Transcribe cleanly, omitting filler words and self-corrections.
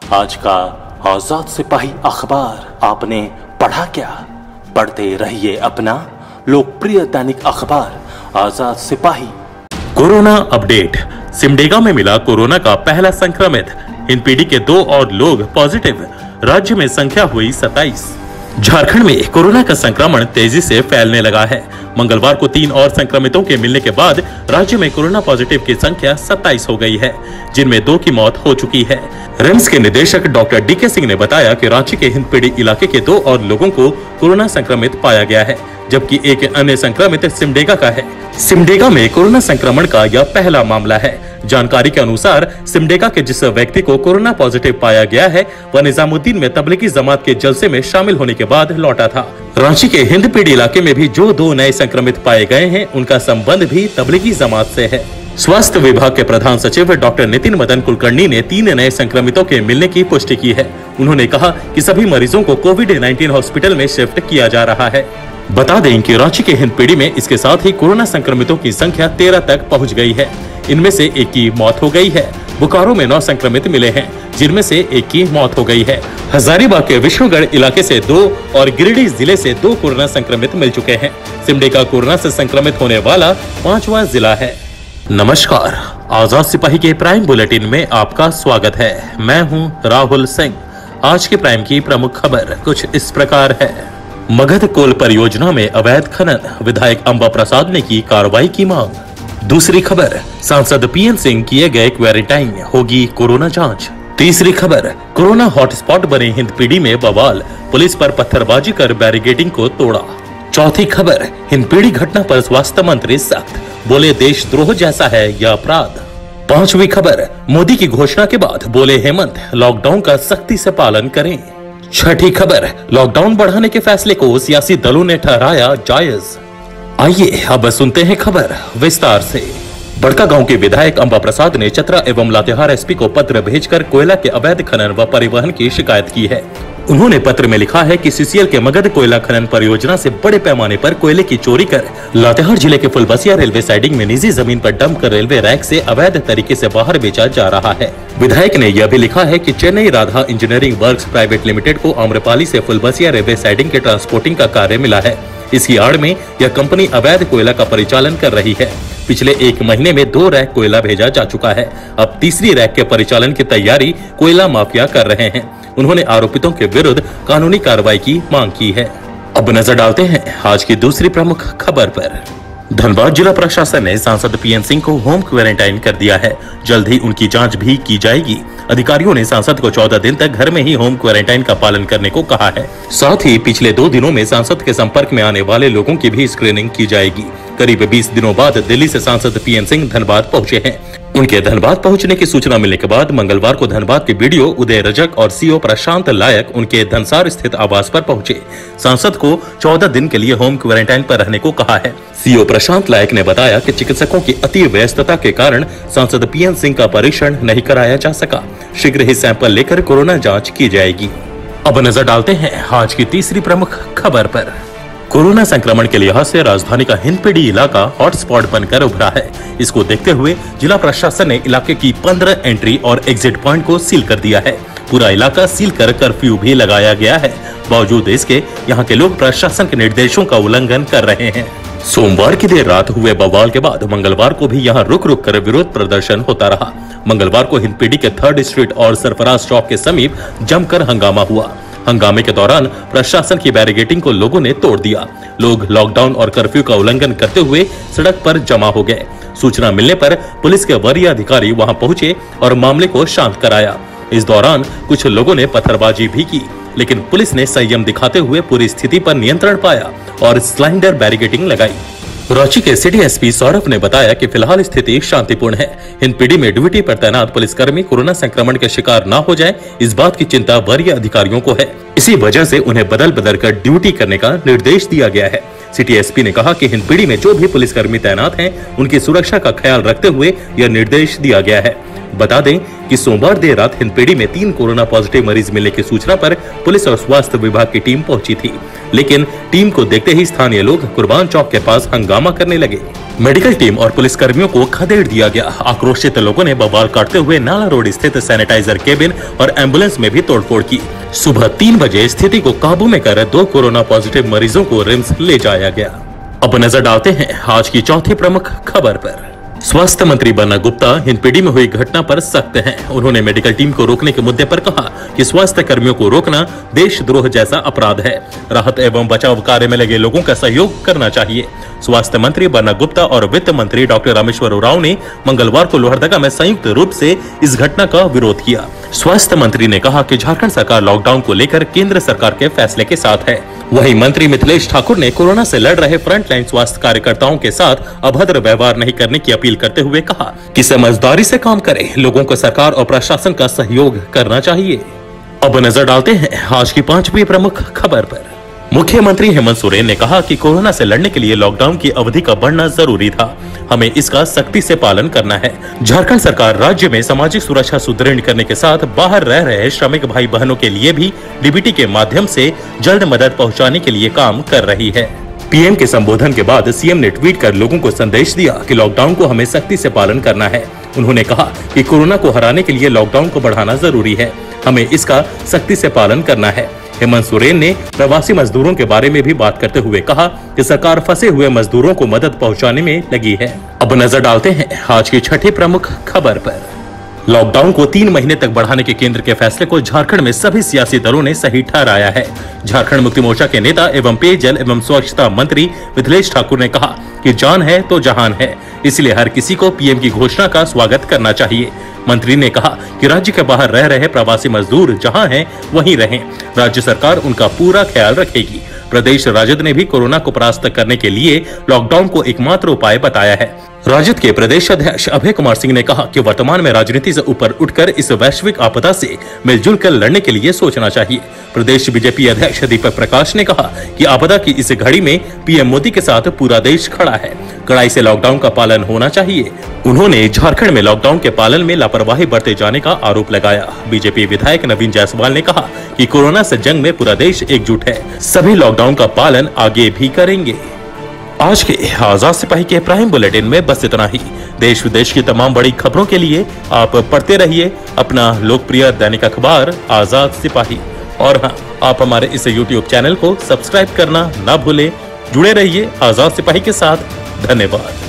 आज का आजाद सिपाही अखबार आपने पढ़ा क्या? पढ़ते रहिए अपना लोकप्रिय दैनिक अखबार आजाद सिपाही। Corona update. सिमडेगा में मिला कोरोना का पहला संक्रमित, हिंदपीढ़ी के 2 और लोग पॉजिटिव। राज्य में संख्या हुई 27। झारखंड में कोरोना का संक्रमण तेजी से फैलने लगा है। मंगलवार को 3 और संक्रमितों के मिलने के बाद राज्य में कोरोना पॉजिटिव की संख्या 27 हो गई है, जिनमें 2 की मौत हो चुकी है। रिम्स के निदेशक डॉक्टर डीके सिंह ने बताया कि रांची के हिंदपीढ़ी इलाके के 2 और लोगों को कोरोना संक्रमित पाया गया है, जबकि एक अन्य संक्रमित सिमडेगा का है। सिमडेगा में कोरोना संक्रमण का यह पहला मामला है। जानकारी के अनुसार सिमडेगा के जिस व्यक्ति को कोरोना पॉजिटिव पाया गया है, वह निजामुद्दीन में तबलीगी जमात के जलसे में शामिल होने के बाद लौटा था। रांची के हिंदपीढ़ी इलाके में भी जो 2 नए संक्रमित पाए गए हैं, उनका संबंध भी तबलीगी जमात से है। स्वास्थ्य विभाग के प्रधान सचिव डॉक्टर नितिन मदन कुलकर्णी ने 3 नए संक्रमितों के मिलने की पुष्टि की है। उन्होंने कहा कि सभी मरीजों को कोविड-19 हॉस्पिटल में शिफ्ट किया जा रहा है। बता दें कि रांची के हिंदपीढ़ी में इसके साथ ही कोरोना संक्रमितों की संख्या 13 तक पहुंच गई है। इनमें से 1 की मौत हो गई है। बोकारो में 9 संक्रमित मिले हैं, जिनमें से 1 की मौत हो गई है। हजारीबाग के विष्णुगढ़ इलाके से 2 और गिरिडीह जिले से 2 कोरोना संक्रमित मिल चुके हैं। सिमडेगा कोरोना से संक्रमित होने वाला 5वां जिला है। नमस्कार, आजाद सिपाही के प्राइम बुलेटिन में आपका स्वागत है। मैं हूं राहुल सिंह। आज के प्राइम की प्रमुख खबर कुछ इस प्रकार है। मगध कोल परियोजना में अवैध खनन, विधायक अंबा प्रसाद ने की कार्रवाई की मांग। दूसरी खबर, सांसद पीएन सिंह किए गए क्वारंटाइन, होगी कोरोना जांच। तीसरी खबर, कोरोना हॉटस्पॉट बने हिंदपीढ़ी में बवाल, पुलिस पर पत्थरबाजी कर बैरिकेडिंग को तोड़ा। चौथी खबर, हिंदपीढ़ी घटना पर स्वास्थ्य मंत्री सख्त, बोले देशद्रोह जैसा है यह अपराध। 5वीं खबर, मोदी की घोषणा के बाद बोले हेमंत, लॉकडाउन का सख्ती से पालन करें। 6ठी खबर, लॉकडाउन बढ़ाने के फैसले को सियासी दलों ने ठहराया जायज। आइए अब सुनते हैं खबर विस्तार से। बड़कागांव के विधायक अंबा प्रसाद ने चतरा एवं लातेहार एसपी को पत्र भेजकर कोयला के अवैध खनन व परिवहन की शिकायत की है। उन्होंने पत्र में लिखा है कि सीसीएल के मगध कोयला खनन परियोजना से बड़े पैमाने पर कोयले की चोरी कर लातेहार जिले के फुलबसिया रेलवे साइडिंग में निजी जमीन पर डंप कर रेलवे रैक से अवैध तरीके से बाहर बेचा जा रहा है। विधायक ने यह भी लिखा है कि Chennai Radha engineering works private limited को आम्रपाली से फुलबसिया रेलवे साइडिंग के ट्रांसपोर्टिंग का कार्य मिला है। इसकी आड़ में यह कंपनी अवैध कोयला का परिचालन कर रही है। पिछले 1 महीने में 2 रैक कोयला भेजा जा चुका है। अब तीसरी रैक के परिचालन की तैयारी कोयला माफिया कर रहे हैं। उन्होंने आरोपितों के विरुद्ध कानूनी कार्रवाई की मांग की है। अब नजर डालते हैं आज की दूसरी प्रमुख खबर पर। धनबाद जिला प्रशासन ने सांसद पीएन सिंह को होम क्वारंटाइन कर दिया है। जल्द ही उनकी जांच भी की जाएगी। अधिकारियों ने सांसद को 14 दिन तक घर में ही होम क्वारंटाइन का पालन करने को कहा है। साथ ही पिछले 2 दिनों में सांसद के संपर्क में आने वाले लोगों की भी स्क्रीनिंग की जाएगी। करीब 20 दिनों बाद दिल्ली से सांसद पीएन सिंह धनबाद पहुंचे हैं। उनके धनबाद पहुंचने की सूचना मिलने के बाद मंगलवार को धनबाद के बीडीओ उदय रजक और सीओ प्रशांत लायक उनके धनसार स्थित आवास पर पहुंचे। सांसद को 14 दिन के लिए होम क्वारंटाइन पर रहने को कहा है। सीओ प्रशांत लायक ने बताया कि चिकित्सकों की अति व्यस्तता के कारण सांसद पीएन सिंह का परीक्षण नहीं कराया जा सका। शीघ्र ही सैंपल लेकर कोरोना जांच की जाएगी। अब नजर डालते हैं आज की तीसरी प्रमुख खबर पर। कोरोना संक्रमण के लिहाज से राजधानी का हिंदपीढ़ी इलाका हॉटस्पॉट बनकर उभरा है। इसको देखते हुए जिला प्रशासन ने इलाके की 15 एंट्री और एग्जिट पॉइंट को सील कर दिया है। पूरा इलाका सील कर कर्फ्यू भी लगाया गया है। बावजूद इसके यहाँ के लोग प्रशासन के निर्देशों का उल्लंघन कर रहे हैं। सोमवार की देर रात हुए बवाल के बाद मंगलवार को भी यहाँ रुक रुक कर विरोध प्रदर्शन होता रहा। मंगलवार को हिंदपीढ़ी के 3rd स्ट्रीट और सरफराज चौक के समीप जमकर हंगामा हुआ। हंगामे के दौरान प्रशासन की बैरिकेडिंग को लोगों ने तोड़ दिया। लोग लॉकडाउन और कर्फ्यू का उल्लंघन करते हुए सड़क पर जमा हो गए। सूचना मिलने पर पुलिस के वरीय अधिकारी वहां पहुंचे और मामले को शांत कराया। इस दौरान कुछ लोगों ने पत्थरबाजी भी की, लेकिन पुलिस ने संयम दिखाते हुए पूरी स्थिति पर नियंत्रण पाया और स्लाइडर बैरिकेडिंग लगाई। रांची के सिटी एसपी सौरभ ने बताया कि फिलहाल स्थिति शांतिपूर्ण है। हिंदपीढ़ी में ड्यूटी पर तैनात पुलिसकर्मी कोरोना संक्रमण के शिकार न हो जाएं, इस बात की चिंता वरीय अधिकारियों को है। इसी वजह से उन्हें बदल बदल कर ड्यूटी करने का निर्देश दिया गया है। सिटी एसपी ने कहा कि हिंदपीढ़ी में जो भी पुलिसकर्मी तैनात हैं, उनकी सुरक्षा का ख्याल रखते हुए यह निर्देश दिया गया है। बता दें कि सोमवार देर रात हिंदपीढ़ी में 3 कोरोना पॉजिटिव मरीज मिलने की सूचना पर पुलिस और स्वास्थ्य विभाग की टीम पहुंची थी, लेकिन टीम को देखते ही स्थानीय लोग कुर्बान चौक के पास हंगामा करने लगे। मेडिकल टीम और पुलिस कर्मियों को खदेड़ दिया गया। आक्रोशित लोगों ने बवाल काटते हुए नाला रोड स्थित सैनिटाइजर केबिन और एम्बुलेंस में भी तोड़फोड़ की। सुबह 3 बजे स्थिति को काबू में कर 2 कोरोना पॉजिटिव मरीजों को रिम्स ले जाया गया। अब नजर डालते हैं आज की चौथी प्रमुख खबर पर। स्वास्थ्य मंत्री बन्ना गुप्ता हिंदपीढ़ी में हुई घटना पर सख्त हैं। उन्होंने मेडिकल टीम को रोकने के मुद्दे पर कहा कि स्वास्थ्य कर्मियों को रोकना देशद्रोह जैसा अपराध है। राहत एवं बचाव कार्य में लगे लोगों का सहयोग करना चाहिए। स्वास्थ्य मंत्री बन्ना गुप्ता और वित्त मंत्री डॉक्टर रामेश्वर उरांव ने मंगलवार को लोहरदगा में संयुक्त रूप से इस घटना का विरोध किया। स्वास्थ्य मंत्री ने कहा कि झारखंड सरकार लॉकडाउन को लेकर केंद्र सरकार के फैसले के साथ है। वहीं मंत्री मिथिलेश ठाकुर ने कोरोना से लड़ रहे फ्रंटलाइन स्वास्थ्य कार्यकर्ताओं के साथ अभद्र व्यवहार नहीं करने की अपील करते हुए कहा कि समझदारी से काम करें। लोगों को सरकार और प्रशासन का सहयोग करना चाहिए। अब नजर डालते हैं आज की 5वीं प्रमुख खबर पर। मुख्यमंत्री हेमंत सोरेन ने कहा कि कोरोना से लड़ने के लिए लॉकडाउन की अवधि का बढ़ना जरूरी था। हमें इसका सख्ती से पालन करना है। झारखंड सरकार राज्य में सामाजिक सुरक्षा सुदृढ़ करने के साथ बाहर रह रहे श्रमिक भाई बहनों के लिए भी डीबीटी के माध्यम से जल्द मदद पहुंचाने के लिए काम कर रही है। पीएम के संबोधन के बाद सीएम ने ट्वीट कर लोगों को संदेश दिया कि लॉकडाउन को हमें सख्ती से पालन करना है। उन्होंने कहा कि कोरोना को हराने के लिए लॉकडाउन को बढ़ाना जरूरी है। हमें इसका सख्ती से पालन करना है। हेमंत सोरेन ने प्रवासी मजदूरों के बारे में भी बात करते हुए कहा कि सरकार फंसे हुए मजदूरों को मदद पहुंचाने में लगी है। अब नजर डालते हैं आज की 6ठी प्रमुख खबर पर। लॉकडाउन को 3 महीने तक बढ़ाने के केंद्र के फैसले को झारखंड में सभी सियासी दलों ने सही ठहराया है। झारखंड मुक्ति मोर्चा के नेता एवं पेयजल एवं स्वच्छता मंत्री मिथिलेश ठाकुर ने कहा कि जान है तो जहान है, इसलिए हर किसी को पीएम की घोषणा का स्वागत करना चाहिए। मंत्री ने कहा कि राज्य के बाहर रह रहे प्रवासी मजदूर जहां हैं वहीं रहें। राज्य सरकार उनका पूरा ख्याल रखेगी। प्रदेश राजद ने भी कोरोना को परास्त करने के लिए लॉकडाउन को एकमात्र उपाय बताया है। राजद के प्रदेश अध्यक्ष अभय कुमार सिंह ने कहा कि वर्तमान में राजनीति से ऊपर उठकर इस वैश्विक आपदा से मिलजुल कर लड़ने के लिए सोचना चाहिए। प्रदेश बीजेपी अध्यक्ष दीपक प्रकाश ने कहा कि आपदा की इस घड़ी में पीएम मोदी के साथ पूरा देश खड़ा है। कड़ाई से लॉकडाउन का पालन होना चाहिए। उन्होंने झारखंड में लॉकडाउन के पालन में लापरवाही बरते जाने का आरोप लगाया। बीजेपी विधायक नवीन जायसवाल ने कहा कि कोरोना से जंग में पूरा देश एकजुट है। सभी लॉकडाउन का पालन आगे भी करेंगे। आज के आजाद सिपाही के प्राइम बुलेटिन में बस इतना ही। देश विदेश की तमाम बड़ी खबरों के लिए आप पढ़ते रहिए अपना लोकप्रिय दैनिक अखबार आजाद सिपाही। और हाँ, आप हमारे इस YouTube चैनल को सब्सक्राइब करना ना भूलें। जुड़े रहिए आजाद सिपाही के साथ। धन्यवाद।